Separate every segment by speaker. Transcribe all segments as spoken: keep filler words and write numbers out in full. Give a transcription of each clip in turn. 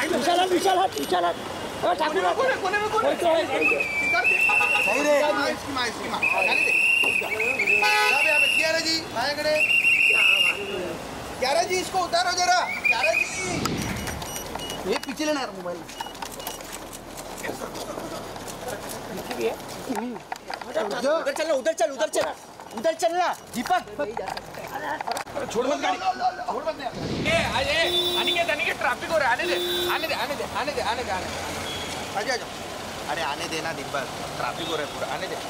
Speaker 1: विशाल विशाल विशाल ठाकुर कोने में कोने नहीं रे इसकी मां इसकी मां गाली दे यहां पे यहां पे क्या रे जी माझ्याकडे क्या रे जी इसको उतारो जरा क्या रे जी ये पीछे लेना यार मोबाइल पीछे भी है उधर चल उधर चल उधर चल उधर चलना दीपक छोड़ मत गाड़ी छोड़ मत ए आज ए अनिकेत अनिकेत ट्रैफिक हो रहा है आने दे आने दे आने दे आने दे आने दे आने आ जा जाओ अरे आने देना दीपक ट्रैफिक हो रहा है पूरा आने दे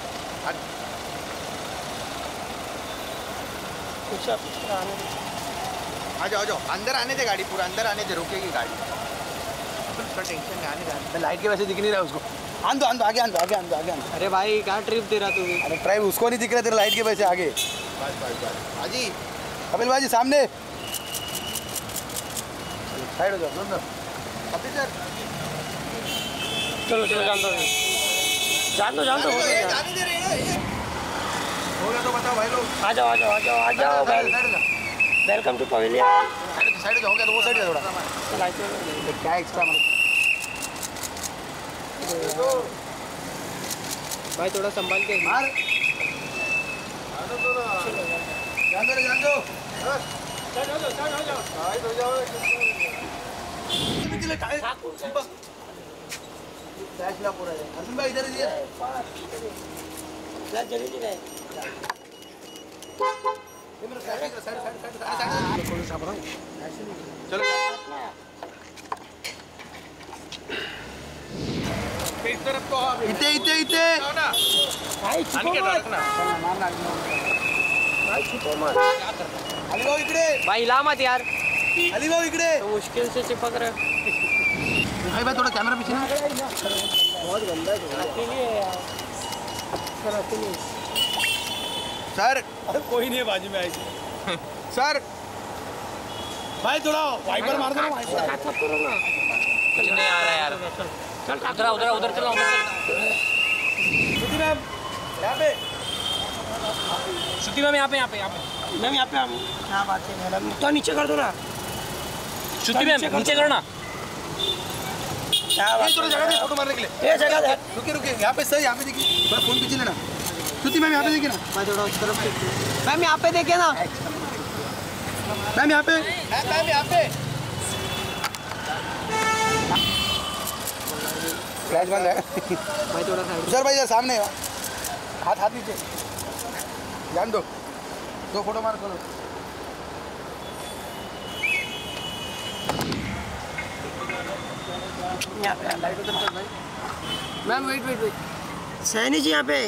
Speaker 1: कुछ आने दे आ जाओ आ जाओ अंदर आने दे गाड़ी पूरा अंदर आने दे रोकेगी गाड़ी उसका टेंशन नहीं आने दे लाइट के वैसे दिख नहीं रहा उसको आन दो आन दो आगे आन दो आगे आन दो आगे आन दो
Speaker 2: अरे भाई कहाँ ट्रिप दे रहा तू भी
Speaker 1: अरे ट्राइब उसको नहीं दिख रहा तेरे लाइट के वजह से आगे बस बस बस हाजी कपिल भाई जी सामने साइड हो जाओ नो कपिल सर
Speaker 2: चलो चलो जान दो जान दो जान दो
Speaker 1: जाने दे रहे हैं हो गया तो बताओ भाई लोग
Speaker 2: आ जाओ आ जाओ आ जाओ आ जाओ वेलकम टू पवेलियन
Speaker 1: साइड हो गया तो वो साइड थोड़ा
Speaker 2: लाइट
Speaker 1: क्या एक्स्ट्रा
Speaker 2: भाई थोड़ा संभाल के
Speaker 1: मार जान दो जान दो चल हो जाओ चल हो जाओ साइड हो जाओ निकले टायर फ्लैश ला पूरा है अर्जुन भाई इधर ही है
Speaker 2: फ्लैश जल्दी नहीं है
Speaker 1: ये मेरा साइड साइड साइड साइड चलो इस तरफ तो इते इते इते
Speaker 2: भाई छुपो मत
Speaker 1: मारना
Speaker 2: भाई छुपो मत
Speaker 1: अली भाऊ इकडे
Speaker 2: भाई हिला मत यार
Speaker 1: अली भाऊ इकडे
Speaker 2: तो मुश्किल से चिपक रहा
Speaker 1: भाई भाई थोड़ा कैमरा पीछे ना
Speaker 2: बहुत गंदा है अकेले है यार सर अकेले
Speaker 1: सर
Speaker 3: अरे कोई नहीं है बाजू में आई
Speaker 1: सर
Speaker 3: भाई थोड़ा वाइपर मार दो ना वाइपर
Speaker 2: हाथ करो ना कुछ नहीं आ रहा यार चल उधर उधर उधर चलो उधर
Speaker 1: श्रुति मैम यहाँ पे
Speaker 2: श्रुति मैम यहाँ पे यहाँ पे यहाँ पे मैम यहाँ पे हम क्या बात है मैडम तो नीचे कर दो ना श्रुति मैम नीचे करो ना
Speaker 1: क्या बात थोड़ा जगह दे फोटो मारने के लिए
Speaker 2: ये जगह दे
Speaker 1: रुके रुके यहाँ पे सर यहाँ पे देखिए थोड़ा फोन पीछे लेना श्रुति मैम यहाँ पे देखिए ना
Speaker 2: मैं थोड़ा उस तरफ मैम यहाँ पे देखिए ना
Speaker 1: मैम यहाँ पे मैम यहाँ पे फ्लैश बंद है
Speaker 2: भाई थोड़ा साइड
Speaker 1: सर भाई सामने हाथ हाथ नीचे ध्यान दो दो फोटो मार करो
Speaker 2: यहाँ पे लाइट उधर चल भाई ma'am wait wait wait Saini ji यहाँ पे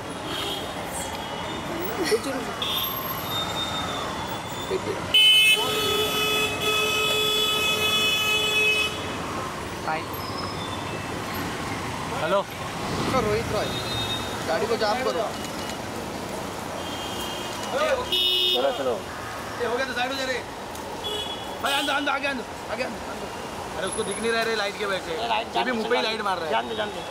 Speaker 2: भाई
Speaker 1: हेलो रोहित रॉय गाड़ी को जाम करो
Speaker 2: चलो चलो
Speaker 1: ये हो गया तो साइड हो जा रे भाई अंदर अंदर आगे अंदर आगे अंदर अरे उसको दिख नहीं रहा रे लाइट के वजह से ये भी मुंह पे ही लाइट मार रहा है
Speaker 2: जान दे जान दे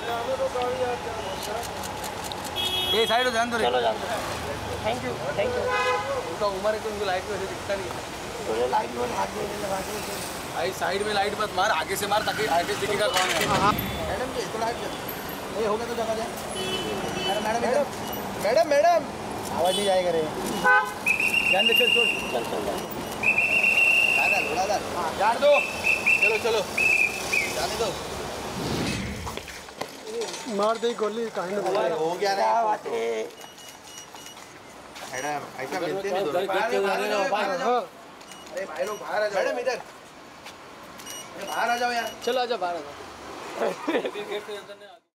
Speaker 1: ये साइड हो जान दो रे
Speaker 2: चलो जान दो थैंक यू थैंक यू
Speaker 1: उनका उम्र है तो उनको लाइट की वजह से दिखता नहीं है
Speaker 2: तो लाइट में हाथ दे लगा के
Speaker 1: भाई साइड में लाइट मत मार आगे से मार ताकि आगे से दिखेगा कौन है मैडम जी थोड़ा हट ये हो गया तो जगह दे मैडम मैडम मैडम मैडम आवाज नहीं जाएगा रे ध्यान दे चल चल
Speaker 2: चल चल
Speaker 1: दादा लोड़ा दादा हां जान दो चलो चलो जाने दो
Speaker 3: मार दे गोली कहीं ना
Speaker 1: हो गया ना
Speaker 2: क्या बात है
Speaker 1: मैडम ऐसा मिलते नहीं दो अरे भाई लोग बाहर आ जाओ मैडम इधर बाहर आ जाओ यार
Speaker 2: चलो आजा बाहर आ जाओ